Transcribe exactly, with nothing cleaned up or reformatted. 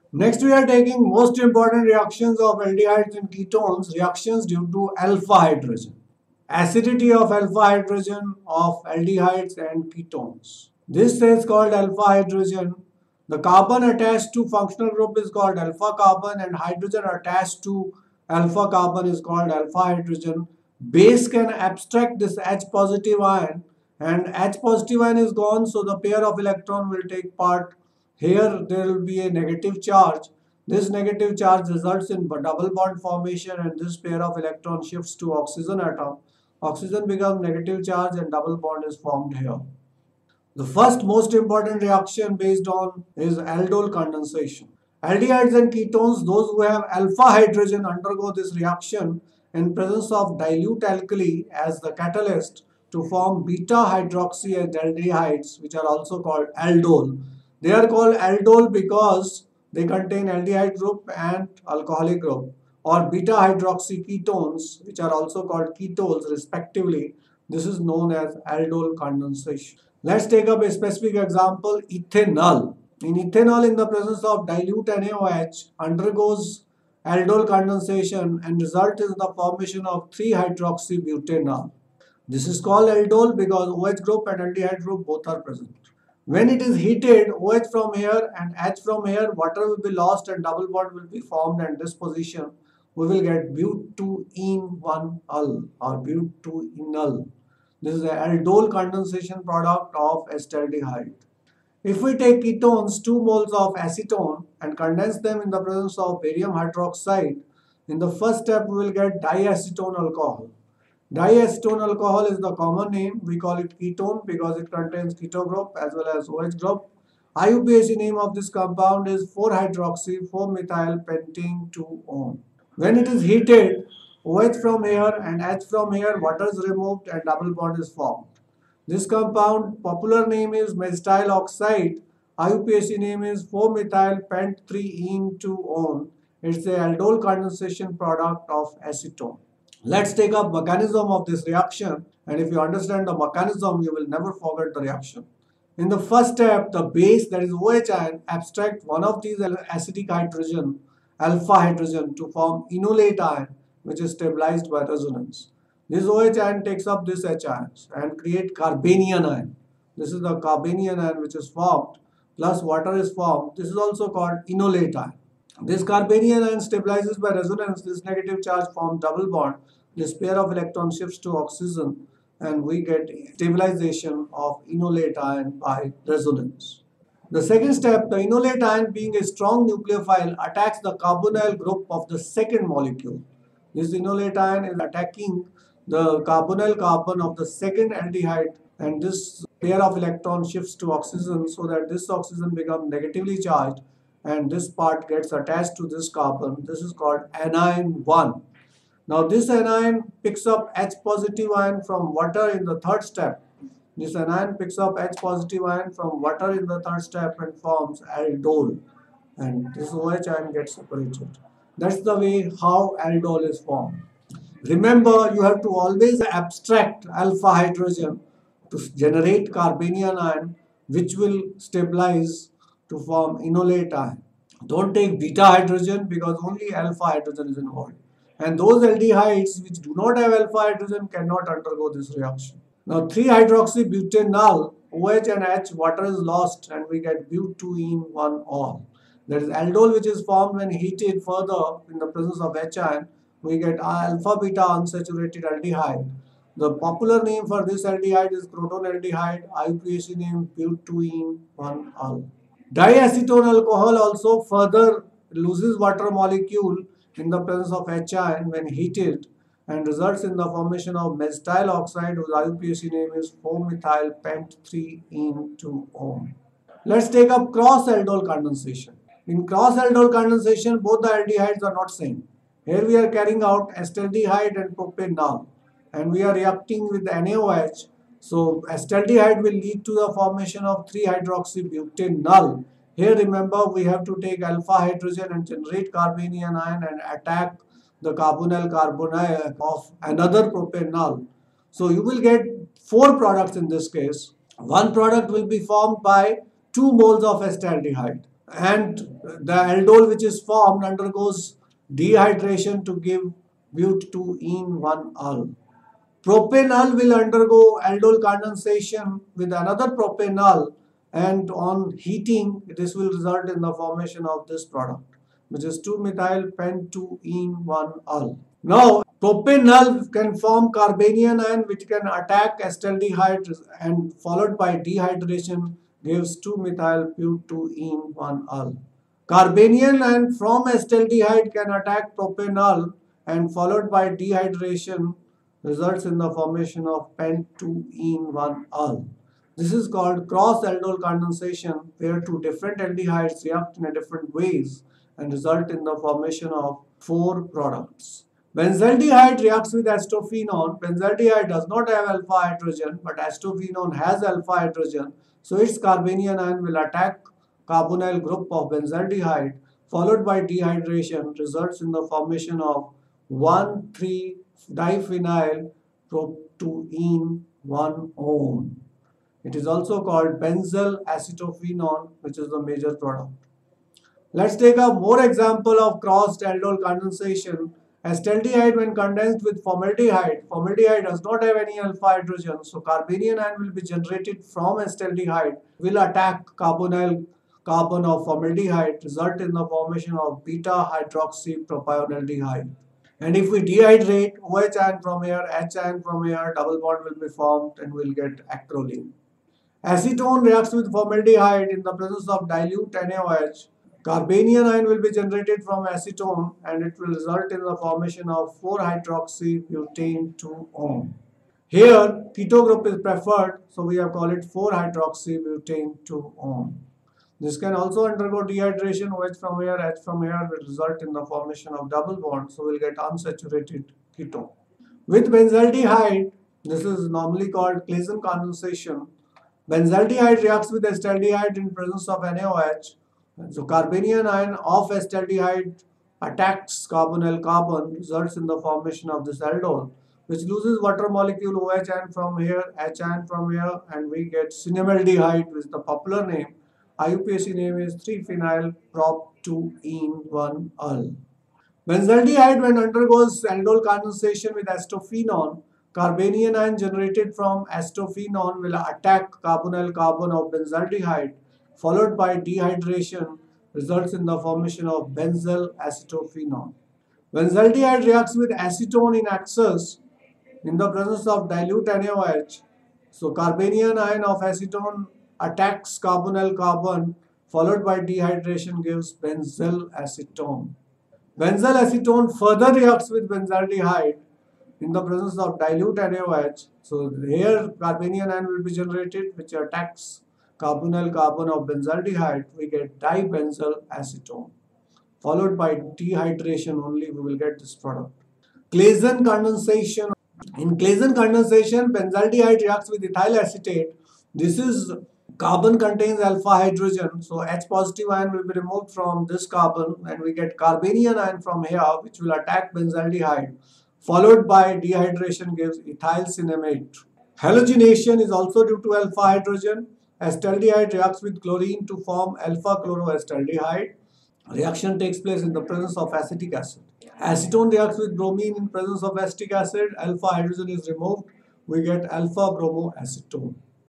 Next, we are taking most important reactions of aldehydes and ketones, reactions due to alpha hydrogen. Acidity of alpha hydrogen of aldehydes and ketones. This is called alpha hydrogen. The carbon attached to functional group is called alpha carbon, and hydrogen attached to alpha carbon is called alpha hydrogen. Base can abstract this H positive ion, and H positive ion is gone, so the pair of electron will take part. Here there will be a negative charge. This negative charge results in double bond formation, and this pair of electron shifts to oxygen atom. Oxygen becomes negative charge and double bond is formed here. The first most important reaction based on is aldol condensation. Aldehydes and ketones, those who have alpha hydrogen, undergo this reaction in presence of dilute alkali as the catalyst to form beta hydroxyaldehydes, which are also called aldol. They are called aldol because they contain aldehyde group and alcoholic group, or beta hydroxyketones, which are also called ketones respectively. This is known as aldol condensation. Let's take up a specific example, ethanol. In ethanol, in the presence of dilute NaOH, undergoes aldol condensation and result is the formation of three hydroxybutanol. This is called aldol because OH group and aldehyde group both are present. When it is heated, OH from here and H from here, water will be lost and double bond will be formed, and this position we will get but-two-ene-one-ol or but-two-enol. This is the aldol condensation product of acetaldehyde. If we take ketones, two moles of acetone, and condense them in the presence of barium hydroxide, in the first step we will get diacetone alcohol. Diacetone alcohol is the common name. We call it ketone because it contains keto group as well as OH group. I U P A C name of this compound is four hydroxy four methyl pentane two one. When it is heated, OH from here and H from here, water is removed and double bond is formed. This compound, popular name is methyl oxide. I U P A C name is four methyl pent three ene two one. It's a aldol condensation product of acetone. Let's take up mechanism of this reaction, and if you understand the mechanism, you will never forget the reaction. In the first step, the base, that is OH ion, abstract one of these acidic hydrogen, alpha hydrogen, to form enolate ion, which is stabilized by resonance. This OH ion takes up this H ions and create carbanion ion. This is the carbanion ion which is formed, plus water is formed. This is also called enolate ion. This carbanion ion stabilizes by resonance. This negative charge forms double bond. This pair of electrons shifts to oxygen, and we get stabilization of enolate ion by resonance. The second step, the enolate ion, being a strong nucleophile, attacks the carbonyl group of the second molecule. This enolate ion is attacking the carbonyl carbon of the second aldehyde, and this pair of electrons shifts to oxygen so that this oxygen becomes negatively charged and this part gets attached to this carbon. This is called anion one. Now this anion picks up H positive ion from water in the third step. This anion picks up H positive ion from water in the third step and forms aldol, and this OH ion gets separated. That's the way how aldol is formed. Remember, you have to always abstract alpha hydrogen to generate carbanion ion, which will stabilize to form enolate ion. Don't take beta hydrogen because only alpha hydrogen is involved. And those aldehydes which do not have alpha hydrogen cannot undergo this reaction. Now three hydroxybutanol, OH and H, water is lost and we get but-two-ene-one-ol. That is aldol, which is formed when heated further in the presence of H ion. We get alpha beta unsaturated aldehyde. The popular name for this aldehyde is crotonaldehyde. I U P A C name but-two-ene-one-ol. Diacetone alcohol also further loses water molecule in the presence of H ion when heated and results in the formation of methyl oxide, whose I U P A C name is four methyl pent three ene two one. Let's take up cross aldol condensation. In cross aldol condensation, both the aldehydes are not same. Here we are carrying out acetaldehyde and propanol, and we are reacting with NaOH. So acetaldehyde will lead to the formation of three hydroxybutanol. Here remember we have to take alpha hydrogen and generate carbanion ion and attack the carbonyl carbonyl of another propanol. So you will get four products in this case. One product will be formed by two moles of acetaldehyde. and the aldol which is formed undergoes dehydration to give but two ene one ol. Propanol will undergo aldol condensation with another propanol, and on heating this will result in the formation of this product, which is two methyl pen two ene one ol. Now, propanol can form carbanion ion which can attack acetaldehyde and followed by dehydration gives two methyl but two ene one ol. Carbanion ion from acetaldehyde can attack propanol and followed by dehydration results in the formation of pen two ene one ol. This is called cross-aldol condensation where two different aldehydes react in a different ways and result in the formation of four products. Benzaldehyde reacts with acetophenone. Benzaldehyde does not have alpha hydrogen, but acetophenone has alpha hydrogen. So its carbanion ion will attack carbonyl group of benzaldehyde, followed by dehydration, results in the formation of one three diphenyl proptoene one one. It is also called benzyl acetophenone, which is the major product. Let's take a more example of crossed aldol condensation. Acetaldehyde when condensed with formaldehyde, formaldehyde does not have any alpha hydrogen, so carbanion ion will be generated from acetaldehyde, will attack carbonyl carbon of formaldehyde, result in the formation of beta hydroxy propionaldehyde. And if we dehydrate, OH ion from here, H ion from here, double bond will be formed and we'll get acrolein. Acetone reacts with formaldehyde in the presence of dilute NaOH. Carbanion ion will be generated from acetone and it will result in the formation of four hydroxy butane two O. Here, keto group is preferred, so we have called it four hydroxy butane two O. This can also undergo dehydration. OH from here, H from here will result in the formation of double bond, so we'll get unsaturated ketone. With benzaldehyde, this is normally called Claisen condensation. Benzaldehyde reacts with acetaldehyde in presence of NaOH. So carbanion ion of acetaldehyde attacks carbonyl carbon, results in the formation of this aldol, which loses water molecule OH ion from here, H ion from here, and we get cinnamaldehyde, which is the popular name. I U P A C name is three phenyl prop two ene one ol. Benzaldehyde when undergoes aldol condensation with acetophenone, carbanion ion generated from acetophenone will attack carbonyl carbon of benzaldehyde, followed by dehydration, results in the formation of benzyl acetophenone. Benzaldehyde reacts with acetone in excess in the presence of dilute NaOH. So carbanion ion of acetone attacks carbonyl carbon, followed by dehydration gives benzyl acetone. Benzyl acetone further reacts with benzaldehyde in the presence of dilute NaOH. So here carbanion ion will be generated which attacks carbonyl carbon of benzaldehyde. We get dibenzyl acetone. Followed by dehydration only we will get this product. Claisen condensation. In Claisen condensation, benzaldehyde reacts with ethyl acetate. This is carbon contains alpha hydrogen, so H positive ion will be removed from this carbon and we get carbanion ion from here which will attack benzaldehyde, followed by dehydration gives ethyl cinnamate. Halogenation is also due to alpha hydrogen. Acetaldehyde reacts with chlorine to form alpha chloroacetaldehyde. Reaction takes place in the presence of acetic acid. Acetone reacts with bromine in presence of acetic acid. Alpha hydrogen is removed. We get alpha bromoacetone.